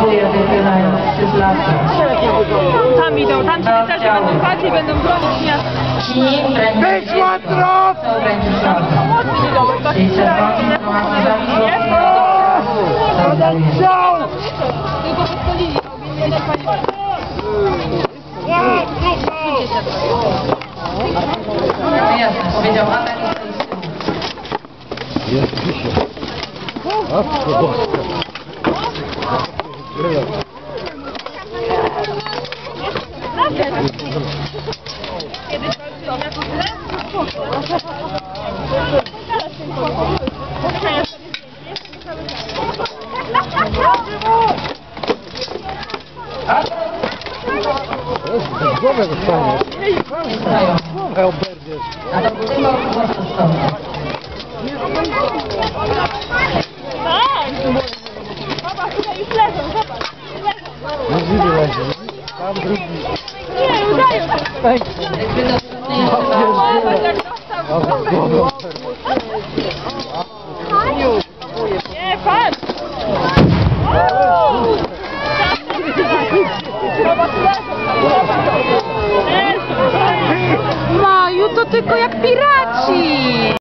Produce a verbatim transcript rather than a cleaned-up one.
Dziękuję, wychylając się z lasu. Tam idą, tam ci też będą bardziej będą bronić miasta. Kim będzie co będzie zrobić? Czyli czerwoni gromadzą Tylko podchodzili, mieli się pani No jasne, powiedział Amen i Jest dzisiaj. Matko Boska. Głowę dostanie. Głowę oberwiesz. A to był tylko prosto stąd. Tak! Zobacz, tutaj już leżą, zobacz. No widzę leży. Tam drugi. Nie, udają się. Jakby dostępny jest A w głowę Nie, patrz! Maju, to tylko jak piraci!